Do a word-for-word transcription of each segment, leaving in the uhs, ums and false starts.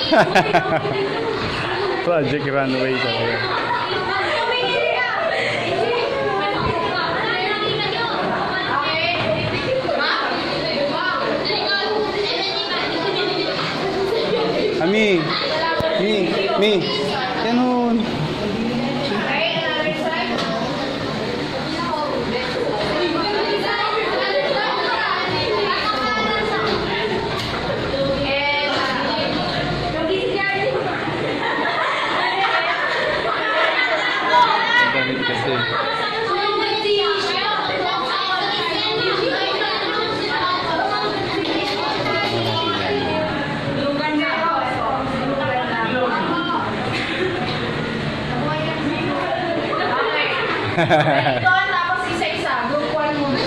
Project runway talaga. Hami, Mi, Mi, ganun. Doon, tapos isa-isa. Group one mo.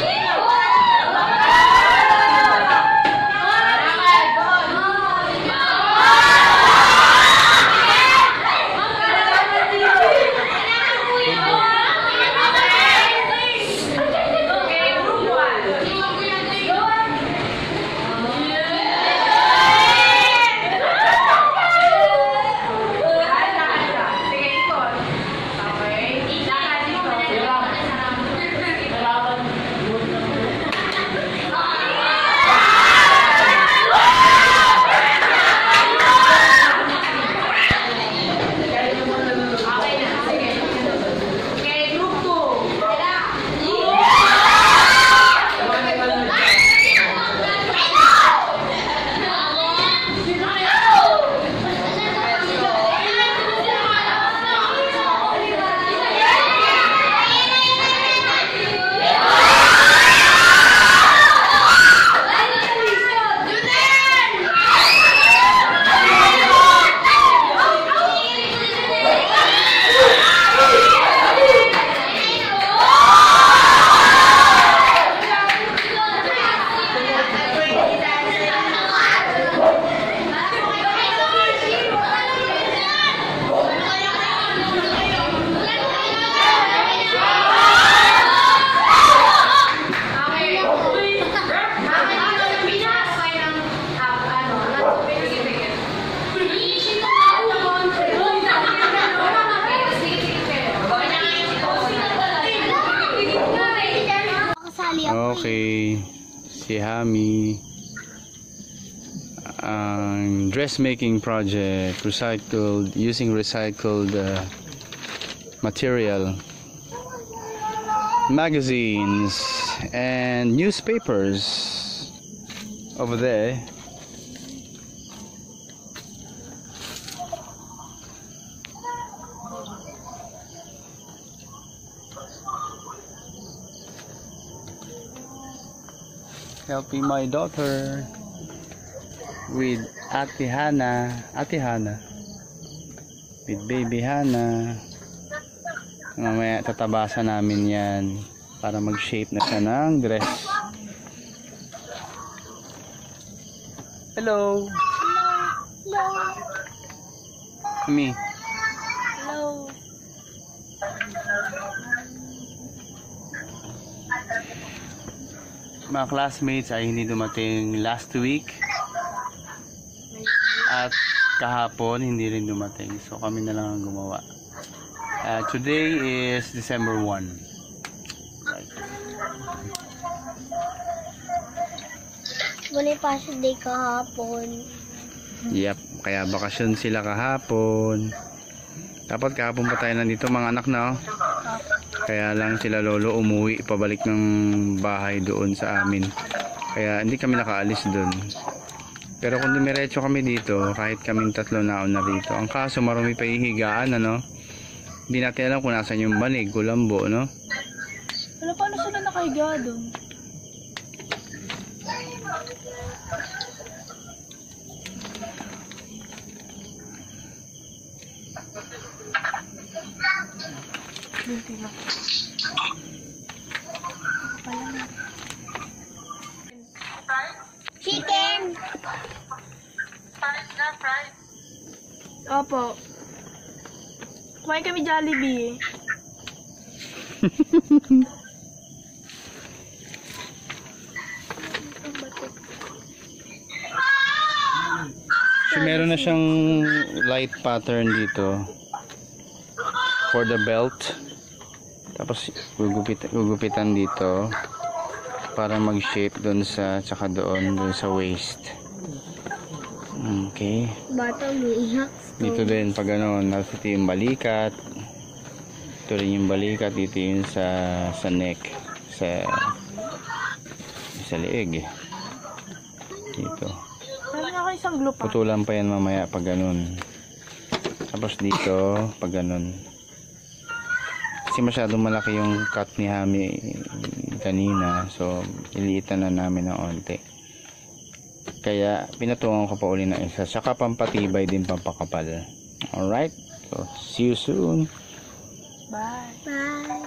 Okay, si Hami ang dressmaking project, recycled, using recycled uh, material, magazines and newspapers over there. Helping my daughter with Ate Hana, Ate Hana, with baby Hana. Mamaya tatabasan namin yan para mag-shape na siya ng dress. Hello. Hello. Me. Hello. Mga classmates ay hindi dumating last week at kahapon hindi rin dumating, so kami na lang ang gumawa. Uh, today is December first, right. Bonifacio Day kahapon. Yep, kaya bakasyon sila kahapon. Dapat kahapon pa tayo nandito mga anak na, oh. Kaya lang sila lolo umuwi pabalik ng bahay doon sa amin. Kaya hindi kami nakaalis doon. Pero kung dumiretso kami dito, kahit kaming tatlo naon na rito. Ang kaso marumi pa ihigaan, ano? Hindi natin alam kung nasan yung banig, kulambo, no? Ano, paano sila nakahiga doon? Chicken! Fries na, fries. Opo. Kumain kami Jollibee. So, meron na siyang light pattern dito for the belt. Tapos gugupit, gugupitan dito para mag-shape doon sa, tsaka doon, doon sa waist. Okay. Bata mo iyak. Dito din pag ano, nasa yung balikat. Ito rin yung balikat, dito yung sa, sa neck, sa, sa leeg. Dito. Meron ako isang glue pa. Putulan pa yan mamaya pag ganun. Tapos dito, pag ganun. Kasi masyadong malaki yung cut ni Hami kanina. So, iliitan na namin ng onti. Kaya, pinatungan ko pa uli ng isa. Saka pampatibay din, pampakapal. Alright? So, see you soon. Bye. Bye.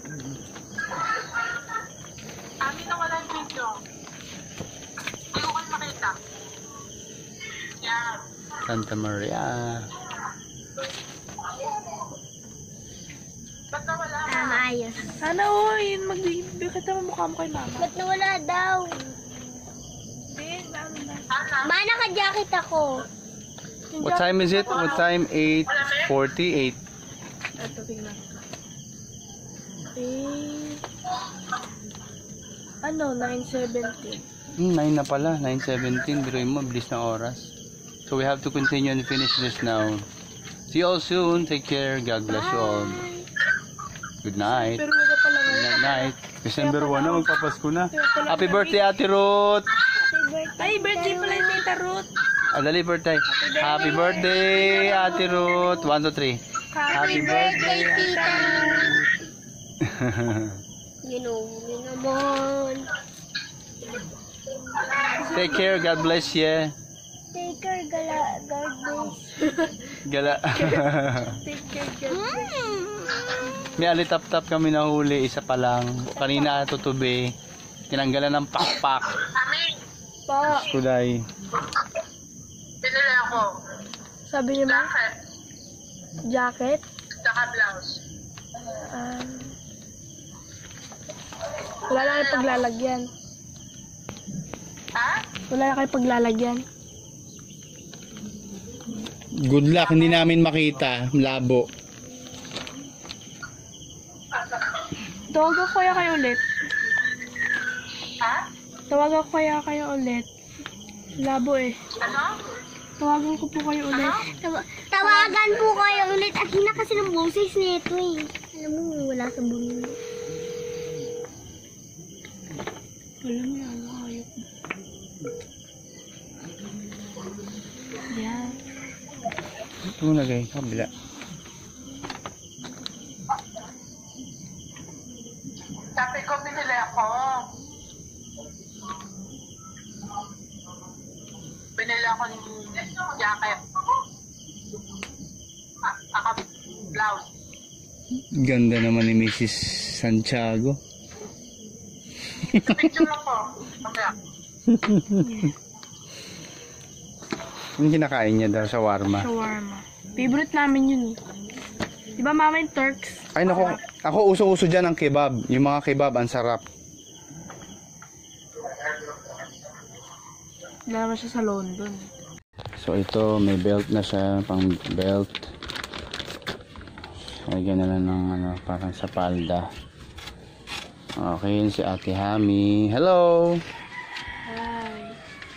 Amin na walang video. Hindi ko kayo makita. Yan. Santa Maria. Ba't nawala ka? Ah, maayos. Sana o, yun magbibigay kita mo mukha mo kay mama. Ba't nawala daw? Hindi, dami na. Ma, naka-jacket ako. What time is it? What time? eight forty-eight. Ito, tingnan. Eh, ano, nine seventeen. Hmm, nine na pala. nine seventeen. Biruin mo, bilis na oras. So we have to continue and finish this now. See you all soon. Take care. God bless you all. Good night. Pero wala pa lang. Good night. December one na, magpapasko na. Happy birthday, Ate Ruth. Ay, birthday pala yung Tita Ruth. Ah, dali, birthday. Happy birthday, Ate Ruth. one, two, three. Happy birthday, Tita Ruth. You know, yun naman. Take care. God bless you. Take care, gala, God bless. Gala. Take care, God bless. May alitap-tap kami nahuli. Isa pa lang. Kanina tutubi. Tinanggalan ng pakpak. Amin. Pa, Kuday. Pinili ako. sabi niya ma, Jacket. jacket. Saka blouse. Um, wala na kayo paglalagyan. Ha? Wala na kayo paglalagyan. Good luck. Hindi namin makita. Labo. Tawagan ko kaya kayo ulit. Ha? Tawagan ko kaya kayo ulit. Labo eh. Ano? Tawagan ko po kayo ulit. Tawagan po kayo ulit. Ang hina kasi ng boses nito eh. Alam mo, wala sa bunin. Alam mo yan, ayok. Yan. Ito mo lagay. Kabila. Sabi ko, pinili ako. Pinili ako ng jacket. Ah, saka blouse. Ganda naman ni Missus Santiago. Picture ako. Mamaya. Yung kinakain niya daw sa warma. Shawarma. Favorite namin yun eh. Di ba mama yung Turks? Ay nako, ako uso-uso dyan ang kebab. Yung mga kebab, ang sarap. Wala naman siya sa London. So ito, may belt na siya, pang belt. Lagyan na lang ng ano, parang sa palda. Okay, yun si Ate Hami. Hello! Hi.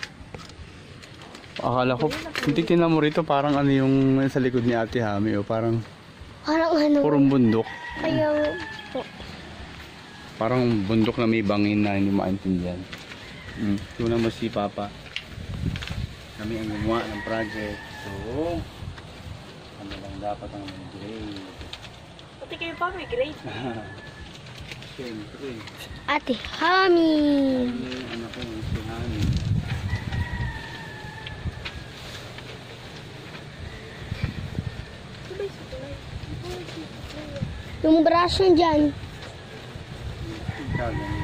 Akala ko, hindi tinan mo rito, parang ano yung sa likod ni Ate Hami. O parang Parang ano? purong bundok. Ayaw po. Parang bundok na may bangin na hindi maintindihan. Hmm. Ito naman si Papa. Kami ang gumawa ng project. So, ano lang dapat ang grade. Pati kayo pa may grade. Siyempre. Ate Hami. Ano yung anak ko yung si Hami. Yung braso dyan. Ikaw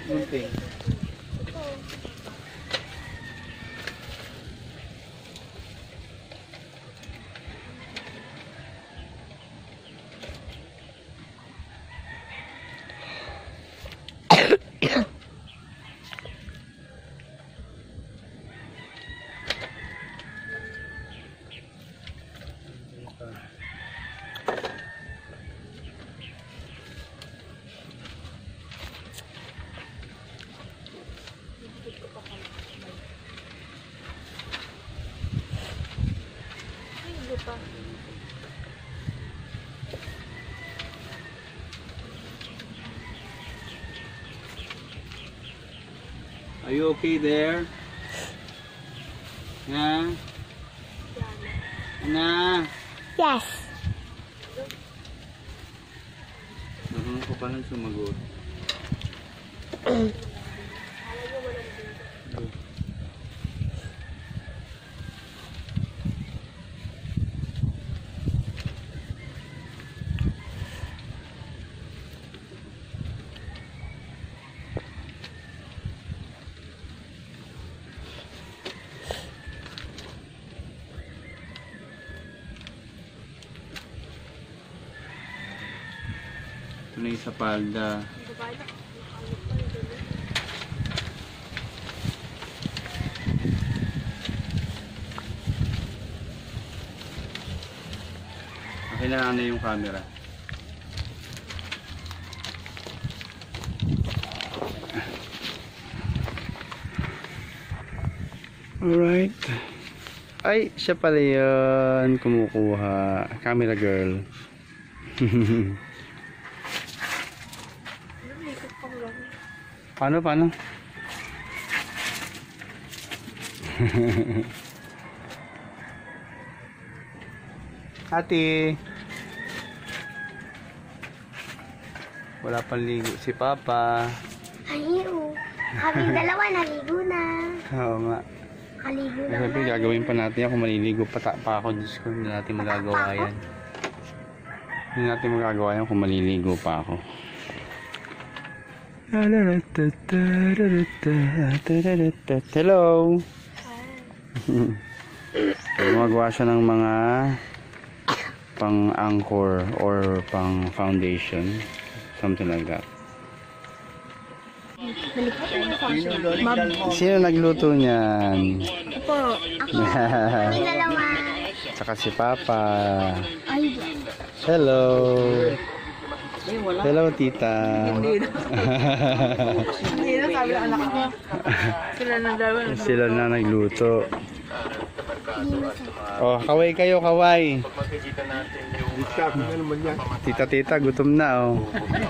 Gunting. Are you okay there? Yeah? Ana? Yes. Nahanap ko pa lang sumagot. Ito na yung sa palda. Kailangan na yung camera. Alright. Ay, siya pala yun. Kumukuha. Camera girl. Paano, paano? Ate. Wala pang ligo si Papa. Ay, oo. Kaming dalawa naligo na. Oo nga. Kaligo na. Sabi, gagawin pa natin yan kung maliligo pa, pa ako. Diyos ko, hindi natin magagawa yan. Hindi natin magagawa yan kung maliligo pa ako. Hello! Gumagawa siya ng mga pang anchor or pang foundation, something like that. Sino nagluto niyan? Ako. Ako. Kaming dalawa. Saka si Papa. Ay, Hello! Hello, tita. Hindi na sabi ng anak ko. Sila na daw. Sila na nagluto. Oh, kaway kayo, kaway. Tita, tita, gutom na, oh.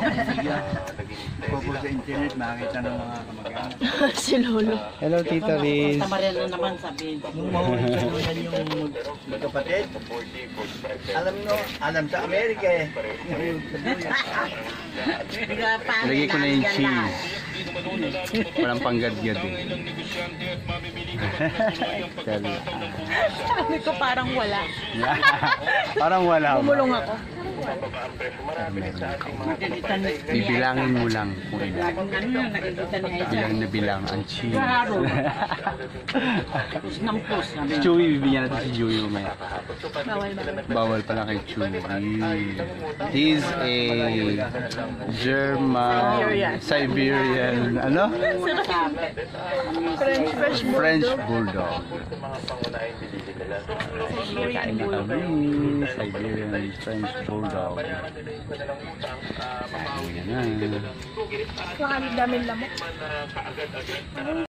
Popo sa internet, makakita ng mga kamag-anak. Si Lolo. Hello, Tita Riz. Tamarelo naman sabihin. Nung mahuhulan yung magkapatid, alam nyo, alam sa Amerika eh. Lagay ko na yung cheese. Walang panggadgad eh. Sabi ko parang wala. Parang wala. Bumulong ako. Bibilangin mo lang kung ilan. Ano na nakikita ni Aisha? Bilang na bilang ang cheese. Klaro. Pus ng pus. Si Chewy, bibigyan natin si Chewy mamaya. Bawal ba? Bawal pala kay Chewy. He's a German, Siberian. Siberian, ano? French fresh French Bulldog. Kain na kami. Siberian French Bulldog. Ayan na. Baka daming lamok.